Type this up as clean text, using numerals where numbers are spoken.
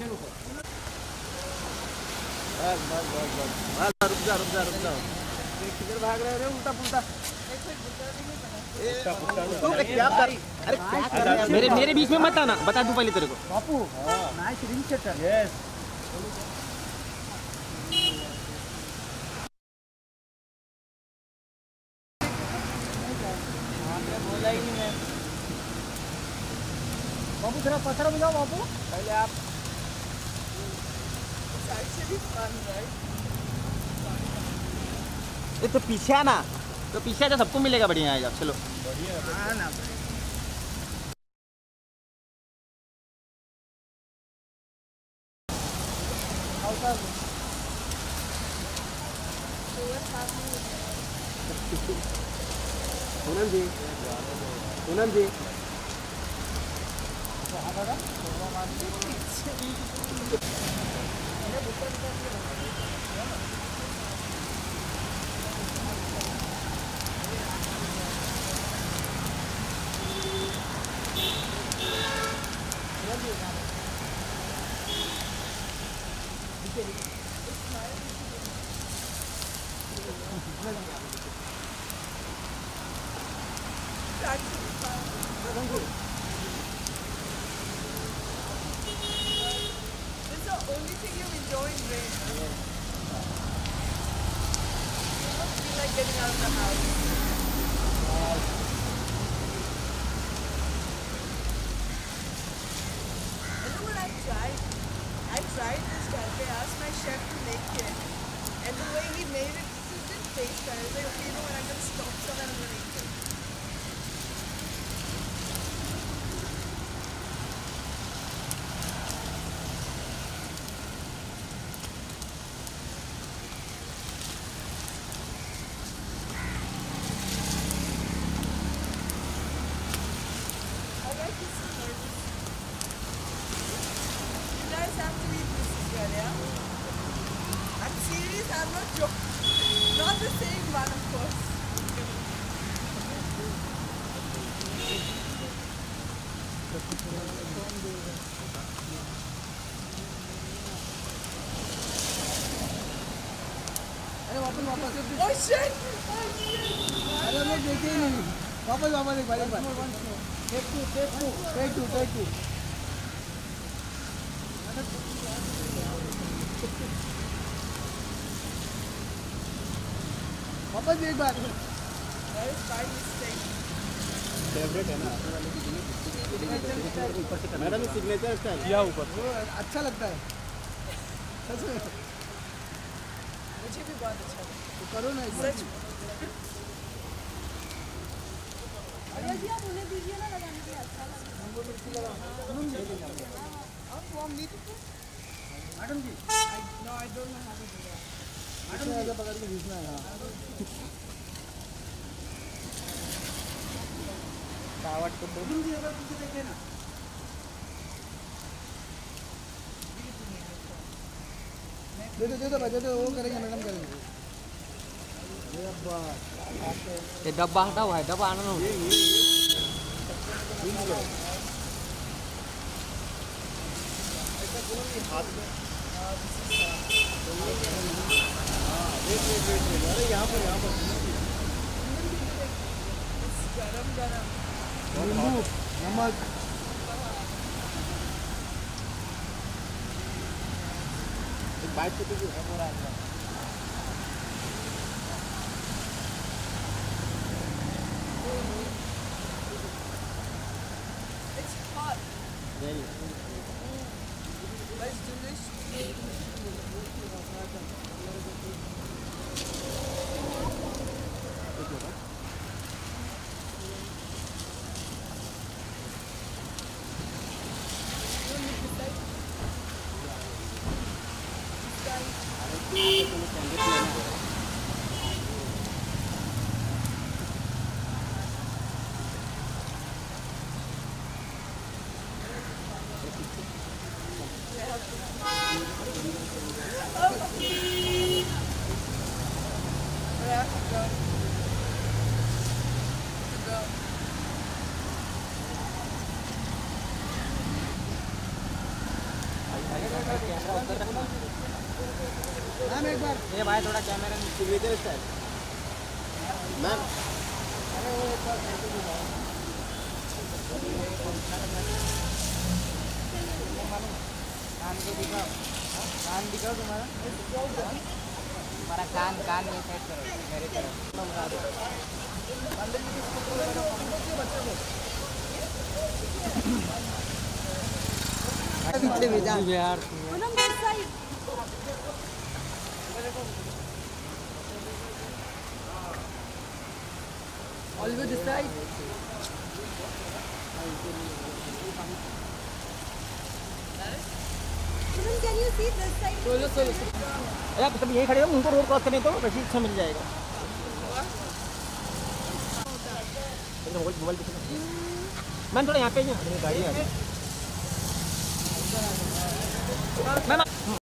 बस बस बस बस बस, रुक जा रुक जा रुक जा। किधर भाग रहे हो उल्टा पुल्टा? अरे क्या कर, अरे क्या कर रहे हैं? मेरे मेरे बीच में मत आना, बता दूं पहले तेरे को। Bapu nice ring setter. Yes बोला ही नहीं मैं। बापू थोड़ा पत्थर बुझाओ बापू पहले आप। ये तो पीछे आना, तो पीछे आजा, सबको मिलेगा बढ़िया है। चलो बढ़िया ना पूनम जी, पूनम जी It's the only thing you enjoy in rain. You don't feel like getting out of the house. You know what I tried? I tried this cafe. I asked my chef to make it. And the way he made it, it didn't taste bad. I was like, okay, you know what? I'm going to stop some and I'm going to eat it. I like this service. You guys have to eat this as well, yeah? I'm serious, I'm not joking. Not the same one, of course. अरे वापस वापस Oh shit! Oh shit! अरे मैं देखे ही नहीं। वापस वापस एक बार take two take two take two take two. वापस एक बार। That is my mistake. Favourite है ना मैडम, सिग्नेचर स्टाइल किया ऊपर अच्छा लगता है सच में। मुझे भी बहुत अच्छा लगा। तो करो ना एक बार। सच में। अरे जी आप उन्हें दीजिए ना लगाने के लिए, अच्छा लगेगा। आप warm need to madam ji No, I don't know how to do that. Madam ऐसा पकड़ के घिसना है। हाँ कावट को तो मैडम जी अगर पीछे देखे ना दे दो भाई दे दो, वो करेंगे मैडम करेंगे। ये डब्बा हटा हुआ है, डब्बा आना ना। अरे यहाँ पर गरम गरम। नींबू नमक बाइक से तो हो रहा है। It's hot, Very. but it's delicious. Camera उधर रखना। मैम एक बार ये भाई थोड़ा कैमरा वीडियो स्टाइल। मैम कान को दिखाओ, कान दिखाओ तुम्हारा। हमारा कान में सेट करो मेरी तरफ। पीछे भेजा Bihar Punam, this side. Always this side Punam, can you see this side? Solo solo यार तुम यही खड़े हो, उनको रोड क्रॉस करने तो रसीद से मिल जाएगा। मोबाइल मैम थोड़ा यहाँ पे ही गाड़ी है मैम।